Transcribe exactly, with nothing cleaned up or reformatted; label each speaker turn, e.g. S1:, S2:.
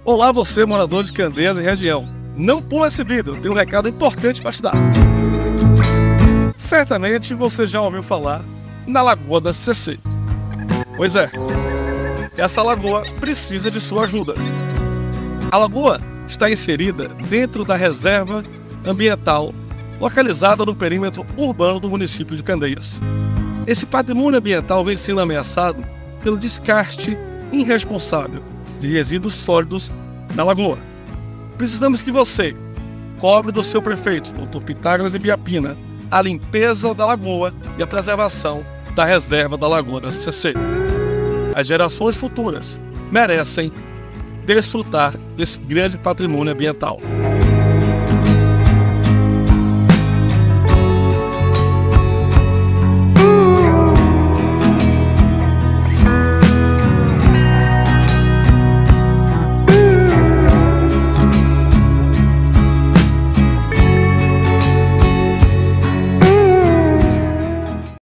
S1: Olá você, morador de Candeias e região. Não pula esse vídeo, tem um recado importante para te dar. Certamente você já ouviu falar na Lagoa da C C. Pois é, essa lagoa precisa de sua ajuda. A lagoa está inserida dentro da reserva ambiental localizada no perímetro urbano do município de Candeias. Esse patrimônio ambiental vem sendo ameaçado pelo descarte irresponsável de resíduos sólidos na lagoa. Precisamos que você cobre do seu prefeito, doutor Pitágoras Ibiapina, a limpeza da lagoa e a preservação da reserva da Lagoa da C C. As gerações futuras merecem desfrutar desse grande patrimônio ambiental.